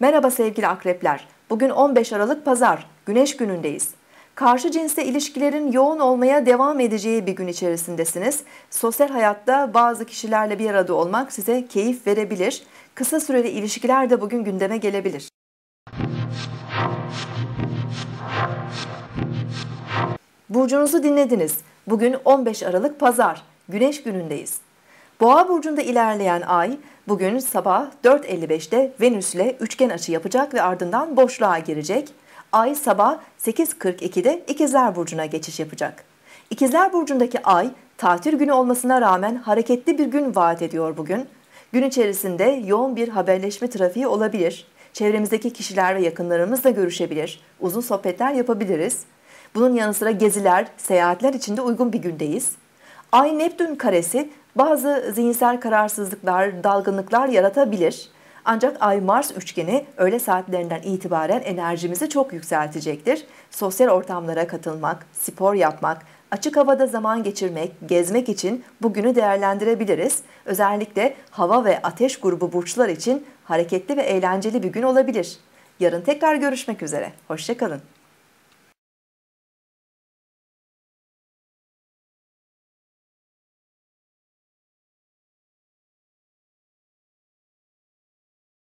Merhaba sevgili akrepler. Bugün 15 Aralık Pazar, Güneş günündeyiz. Karşı cinsle ilişkilerin yoğun olmaya devam edeceği bir gün içerisindesiniz. Sosyal hayatta bazı kişilerle bir arada olmak size keyif verebilir. Kısa süreli ilişkiler de bugün gündeme gelebilir. Burcunuzu dinlediniz. Bugün 15 Aralık Pazar, Güneş günündeyiz. Boğa burcunda ilerleyen ay bugün sabah 4.55'te Venüs ile üçgen açı yapacak ve ardından boşluğa girecek. Ay sabah 8.42'de İkizler burcuna geçiş yapacak. İkizler burcundaki ay tatil günü olmasına rağmen hareketli bir gün vaat ediyor bugün. Gün içerisinde yoğun bir haberleşme trafiği olabilir. Çevremizdeki kişiler ve yakınlarımızla görüşebilir. Uzun sohbetler yapabiliriz. Bunun yanı sıra geziler, seyahatler için de uygun bir gündeyiz. Ay Neptün karesi bazı zihinsel kararsızlıklar, dalgınlıklar yaratabilir. Ancak Ay Mars üçgeni öğle saatlerinden itibaren enerjimizi çok yükseltecektir. Sosyal ortamlara katılmak, spor yapmak, açık havada zaman geçirmek, gezmek için bugünü değerlendirebiliriz. Özellikle hava ve ateş grubu burçlar için hareketli ve eğlenceli bir gün olabilir. Yarın tekrar görüşmek üzere. Hoşça kalın.